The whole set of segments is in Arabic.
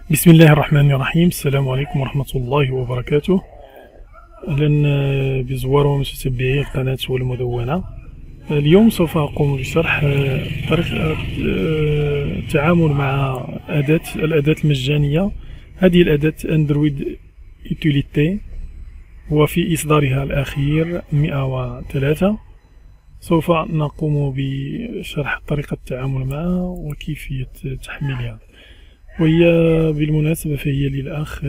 بسم الله الرحمن الرحيم. السلام عليكم ورحمة الله وبركاته. أهلا بزوار ومتتبعي القناة والمدونة. اليوم سوف أقوم بشرح طريقة التعامل مع الأداة المجانية. هذه الأداة أندرويد يوتيليتي وفي إصدارها الأخير 103. سوف نقوم بشرح طريقة التعامل معها وكيفية تحميلها، وهي بالمناسبة فهي للأخ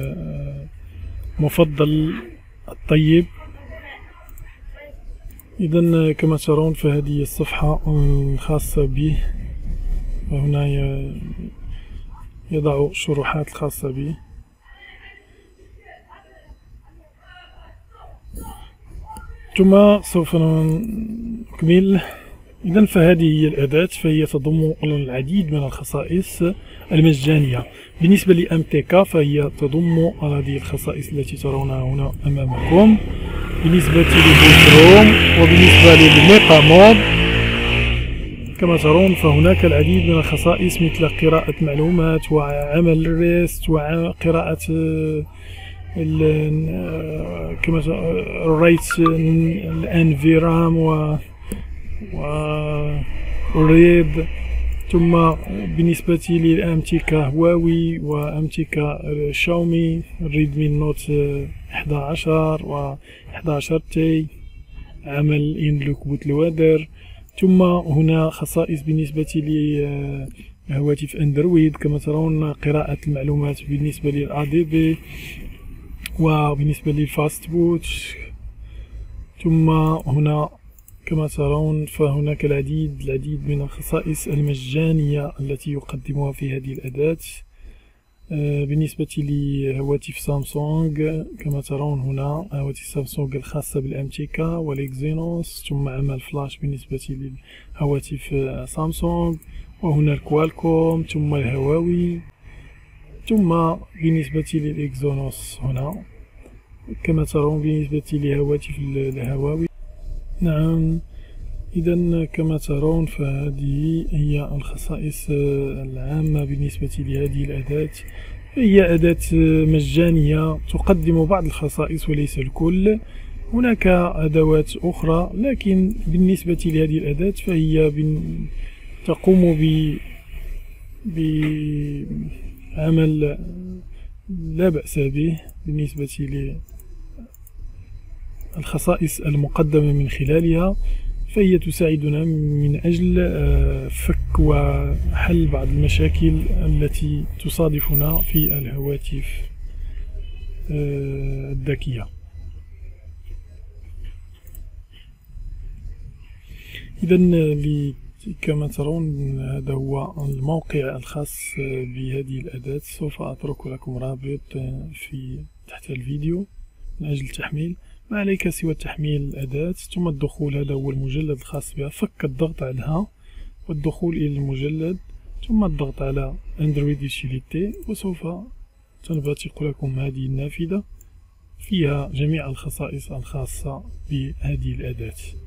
مفضل الطيب. إذن كما ترون فهذه الصفحة الخاصة به، وهنا يضع شروحات الخاصة به. ثم سوف نكمل. إذن فهذه هي الأداة، فهي تضم العديد من الخصائص المجانية. بالنسبة لأمتك فهي تضم هذه الخصائص التي ترونها هنا أمامكم. بالنسبة للبوتروم وبالنسبة للميقا مود كما ترون فهناك العديد من الخصائص مثل قراءة معلومات وعمل الريست وقراءة كما الريت الانفيرام والريد. ثم بالنسبة للأمتكة هواوي وأمتكة شاومي ريدمي نوت 11 و 11 تي عمل إنلوك بوتلوادر. ثم هنا خصائص بالنسبة لهواتف أندرويد كما ترون قراءة المعلومات بالنسبة للADB وبالنسبة للفاست بوت. ثم هنا كما ترون فهناك العديد من الخصائص المجانية التي يقدمها في هذه الأداة. بالنسبة لهواتف سامسونج كما ترون هنا هواتف سامسونج الخاصة بالأمتكة والإكزينوس، ثم عمل فلاش بالنسبة للهواتف سامسونج، وهنا الكوالكوم، ثم الهواوي، ثم بالنسبة للإكزينوس هنا كما ترون بالنسبة لهواتف الهواوي. نعم، إذا كما ترون فهذه هي الخصائص العامة بالنسبة لهذه الأداة. هي أداة مجانية تقدم بعض الخصائص وليس الكل. هناك أدوات أخرى، لكن بالنسبة لهذه الأداة فهي تقوم بعمل لا بأس به بالنسبة للخصائص المقدمة من خلالها. فهي تساعدنا من أجل فك وحل بعض المشاكل التي تصادفنا في الهواتف الذكية. إذن كما ترون هذا هو الموقع الخاص بهذه الأداة. سوف أترك لكم رابط تحت الفيديو من أجل التحميل. ما عليك سوى تحميل الأداة ثم الدخول. هذا هو المجلد الخاص بها، فك الضغط عليها والدخول إلى المجلد ثم الضغط على أندرويد يوتيليتي، وسوف تنبثق لكم هذه النافذة فيها جميع الخصائص الخاصة بهذه الأداة.